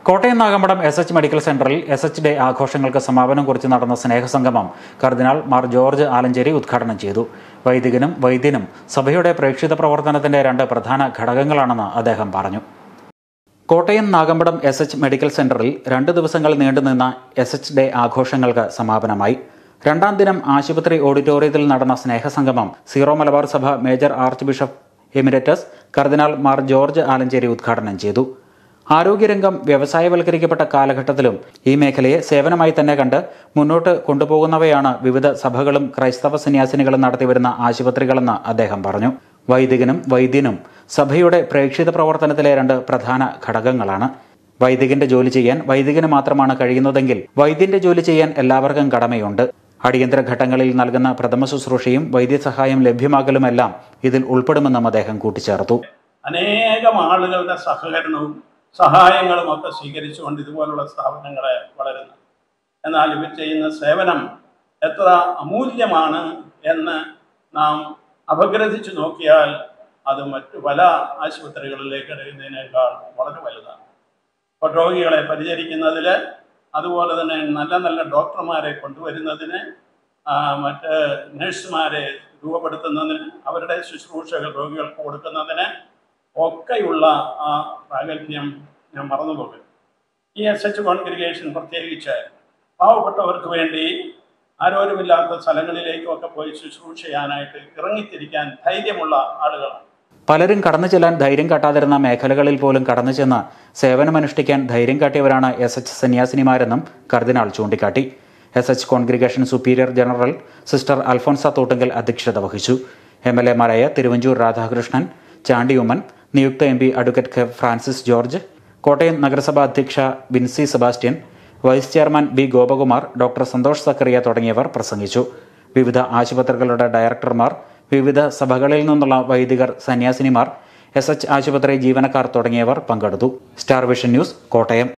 Kottayam Nagampadam S medical സെന്ററിൽ S day ആഘോഷങ്ങൾക്ക് സമാപനം കുറിച്ച് നടന്ന സ്നേഹസംഗമം കർദിനാൾ മാർ ജോർജ് ആലഞ്ചേരി ഉദ്ഘാടനം ചെയ്തു. വൈദികനും വൈദ്യനും സഭയുടെ പ്രേക്ഷിത പ്രവർത്തനത്തിന്റെ രണ്ട് പ്രധാന ഘടകങ്ങളാണെന്ന് അദ്ദേഹം പറഞ്ഞു. കോട്ടയം നാഗമ്പടം എസ് മെഡിക്കൽ സെന്ററിൽ 2 ദിവസങ്ങൾ നീണ്ടുനിന്ന എസ് ഡേ ആഘോഷങ്ങൾക്ക് സമാപനമായി. രണ്ടാം ദിനം ആശുപത്രി ഓഡിറ്റോറിയത്തിൽ നടന്ന സ്നേഹസംഗമം Syro Malabar Sabha major archbishop emeritus കർദിനാൾ മാർ ജോർജ് ആലഞ്ചേരി ഉദ്ഘാടനം ചെയ്തു. ആരോഗ്യരംഗം വ്യവസായവൽക്കരിക്കപ്പെട്ട കാലഘട്ടത്തിലും ഈ മേഖലയെ സേവനമായി തന്നെ കണ്ട് മുന്നോട്ട് കൊണ്ടുപോകുന്നവയാണ് വിവിധ സഭകളും ക്രൈസ്തവ സന്യാസിനികളും നടത്തിവരുന്ന ആശുപത്രികളെന്ന് അദ്ദേഹം പറഞ്ഞു. വൈദികനും വൈദ്യനും സഭയുടെ പ്രേക്ഷിത പ്രവർത്തനത്തിലെ 2 പ്രധാന ഘടകങ്ങളാണ്. വൈദികന്റെ ജോലി ചെയ്യാൻ വൈദികന് മാത്രമാണ് കഴിയുന്നതെങ്കിൽ വൈദ്യന്റെ ജോലി ചെയ്യാൻ എല്ലാവർക്കും കടമയുണ്ട്. അടിയന്തര ഘട്ടങ്ങളിൽ നൽകുന്ന പ്രഥമ ശുശ്രൂഷയും വൈദ്യസഹായം ലഭ്യമാകലുമെല്ലാം ഇതിൽ ഉൾപ്പെടുമെന്നും അദ്ദേഹം കൂട്ടിച്ചേർത്തു. അനേകം ആളുകളുടെ സഹകരണവും സഹായങ്ങളും ഒക്കെ സ്വീകരിച്ചുകൊണ്ട് ഇതുപോലുള്ള സ്ഥാപനങ്ങളെ വളരുന്നു. എന്നാൽ ഇവർ ചെയ്യുന്ന സേവനം എത്ര അമൂല്യമാണ് എന്ന് നാം അപഗ്രഥിച്ചു നോക്കിയാൽ അത് മറ്റു പല ആശുപത്രികളിലേക്ക് ഇടുന്നതിനേക്കാൾ വളരെ വലുതാണ്. അപ്പോൾ രോഗികളെ പരിചരിക്കുന്നതിൽ, അതുപോലെ തന്നെ നല്ല നല്ല ഡോക്ടർമാരെ കൊണ്ടുവരുന്നതിന്, മറ്റ് നഴ്സുമാരെ രൂപപ്പെടുത്തുന്നതിന്, അവരുടെ ശുശ്രൂഷകൾ രോഗികൾക്ക് കൊടുക്കുന്നതിന് ഒക്കെയുള്ള ആ പ്രാഗൽഭ്യം ഞാൻ മറന്നുപോകും. ഈ എസ് കോൺഗ്രിഗേഷൻ പ്രത്യേകിച്ച് പാവപ്പെട്ടവർക്ക് വേണ്ടി ആരോരുമില്ലാത്ത സ്ഥലങ്ങളിലേക്കൊക്കെ പോയി ശുശ്രൂഷ ചെയ്യാനായിട്ട് ഇറങ്ങിത്തിരിക്കാൻ ധൈര്യമുള്ള ആളുകളാണ്. പലരും കടന്നു ചെല്ലാൻ ധൈര്യം കാട്ടാതിരുന്ന മേഖലകളിൽ പോലും കടന്നു ചെന്ന് സേവനമനുഷ്ഠിക്കാൻ ധൈര്യം കാട്ടിയവരാണ് എസ് സന്യാസിനിമാരെന്നും കർദിനാൾ ചൂണ്ടിക്കാട്ടി. S congregation superior general sister Alphonsa Thottungal അധ്യക്ഷത വഹിച്ചു. MLA-മാരായ തിരുവഞ്ചൂർ രാധാകൃഷ്ണൻ, ചാണ്ടി ഉമ്മൻ, നിയുക്ത MP advocate K Francis George, Kottayam നഗരസഭാ അധ്യക്ഷ Binsy Sebastian, vice chairman B Gopakumar, doctor Santhosh Zachariah തുടങ്ങിയവർ പ്രസംഗിച്ചു. വിവിധ ആശുപത്രികളുടെ ഡയറക്ടർമാർ, വിവിധ സഭകളിൽ നിന്നുള്ള വൈദികർ, സന്യാസിനിമാർ, എസ് ആശുപത്രി ജീവനക്കാർ തുടങ്ങിയവർ പങ്കെടുത്തു. Star vision news, Kottayam.